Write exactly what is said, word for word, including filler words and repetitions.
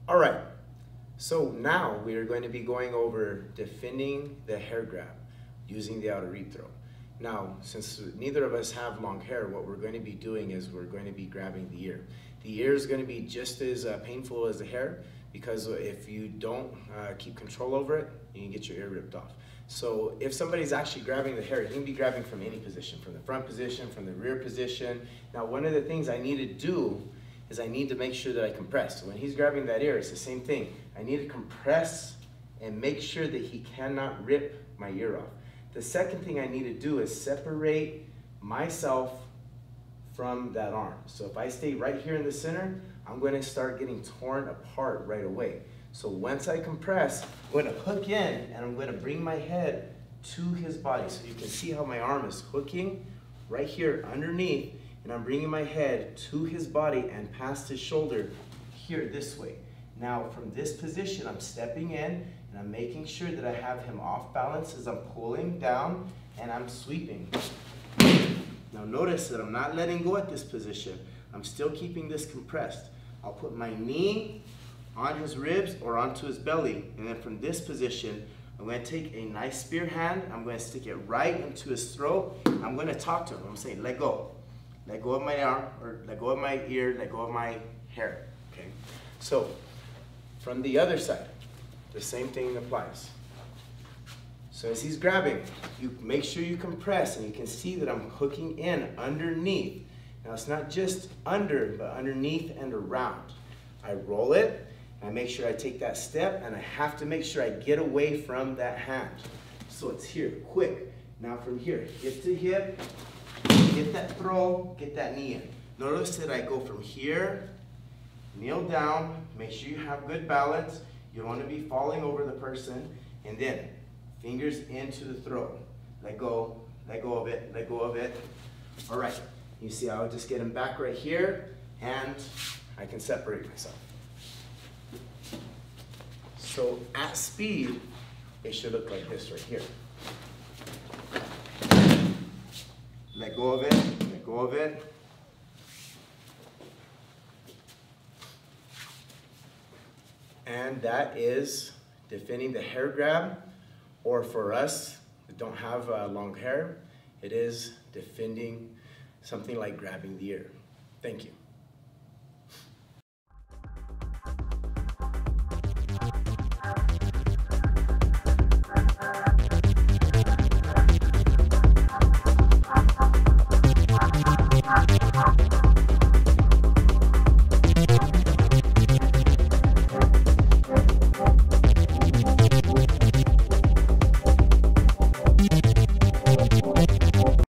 All right, so now we are going to be going over defending the hair grab using the outer reap throw. Now, since neither of us have long hair, what we're going to be doing is we're going to be grabbing the ear. The ear is going to be just as uh, painful as the hair, because if you don't uh, keep control over it, you can get your ear ripped off. So if somebody's actually grabbing the hair, you can be grabbing from any position, from the front position, from the rear position. Now, one of the things I need to do is I need to make sure that I compress. So when he's grabbing that ear, it's the same thing. I need to compress and make sure that he cannot rip my ear off. The second thing I need to do is separate myself from that arm. So if I stay right here in the center, I'm going to start getting torn apart right away. So once I compress, I'm going to hook in and I'm going to bring my head to his body. So you can see how my arm is hooking right here underneath, and I'm bringing my head to his body and past his shoulder here this way. Now from this position, I'm stepping in and I'm making sure that I have him off balance as I'm pulling down and I'm sweeping. Now notice that I'm not letting go at this position. I'm still keeping this compressed. I'll put my knee on his ribs or onto his belly, and then from this position, I'm going to take a nice spear hand, I'm going to stick it right into his throat. I'm going to talk to him. I'm saying, let go. Let go of my arm, or let go of my ear, let go of my hair. Okay. So from the other side, the same thing applies. So as he's grabbing, you make sure you compress, and you can see that I'm hooking in underneath. Now it's not just under, but underneath and around. I roll it, and I make sure I take that step, and I have to make sure I get away from that hand. So it's here, quick. Now from here, hip to hip, get that throw, get that knee in. Notice that I go from here, kneel down, make sure you have good balance. You don't want to be falling over the person, and then fingers into the throat. Let go, let go of it, let go of it. All right, you see I'll just get him back right here, and I can separate myself. So at speed, it should look like this right here. Let go of it, let go of it. And that is defending the hair grab, or for us that don't have uh, long hair, it is defending something like grabbing the ear. Thank you.